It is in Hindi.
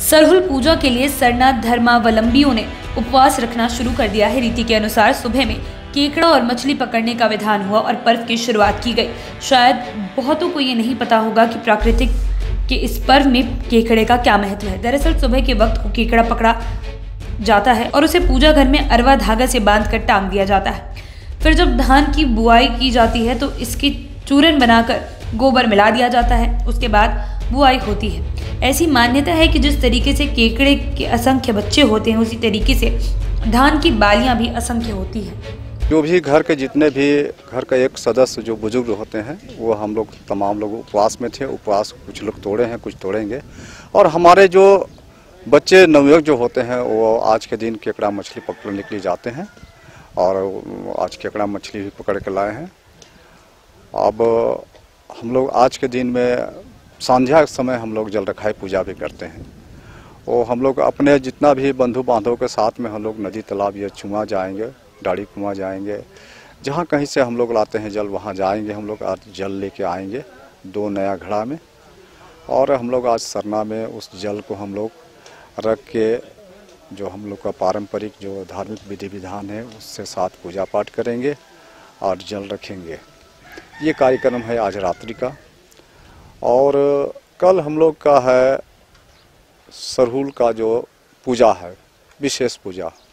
सरहुल पूजा के लिए सरना धर्मावलंबियों ने उपवास रखना शुरू कर दिया है। रीति के अनुसार सुबह में केकड़ा और मछली पकड़ने का विधान हुआ और पर्व की शुरुआत की गई। शायद बहुतों को ये नहीं पता होगा कि प्राकृतिक के इस पर्व में केकड़े का क्या महत्व है। दरअसल सुबह के वक्त को केकड़ा पकड़ा जाता है और उसे पूजा घर में अरवा धागा से बांधकर टांग दिया जाता है। फिर जब धान की बुआई की जाती है तो इसकी चूरन बनाकर गोबर मिला दिया जाता है। उसके बाद बुआई होती है। ऐसी मान्यता है कि जिस तरीके से केकड़े के असंख्य बच्चे होते हैं, उसी तरीके से धान की बालियां भी असंख्य होती है। जो भी घर के जितने भी घर का एक सदस्य जो बुजुर्ग होते हैं, वो हम लोग तमाम लोग उपवास में थे। उपवास कुछ लोग तोड़े हैं, कुछ तोड़ेंगे। और हमारे जो बच्चे नवयुवक जो होते हैं, वो आज के दिन केकड़ा मछली पकड़ने के लिए जाते हैं और आज केकड़ा मछली भी पकड़ के लाए हैं। अब हम लोग आज के दिन में संध्या के समय हम लोग जल रखाई पूजा भी करते हैं। वो हम लोग अपने जितना भी बंधु बांधवों के साथ में हम लोग नदी तालाब या चुमा जाएंगे, डाड़ी कुआं जाएंगे, जहाँ कहीं से हम लोग लाते हैं जल वहाँ जाएंगे। हम लोग आज जल लेके आएंगे 2 नया घड़ा में, और हम लोग आज सरना में उस जल को हम लोग रख के जो हम लोग का पारंपरिक जो धार्मिक विधि विधान है उससे साथ पूजा पाठ करेंगे और जल रखेंगे। ये कार्यक्रम है आज रात्रि का। और कल हम लोग का है सरहुल का जो पूजा है, विशेष पूजा।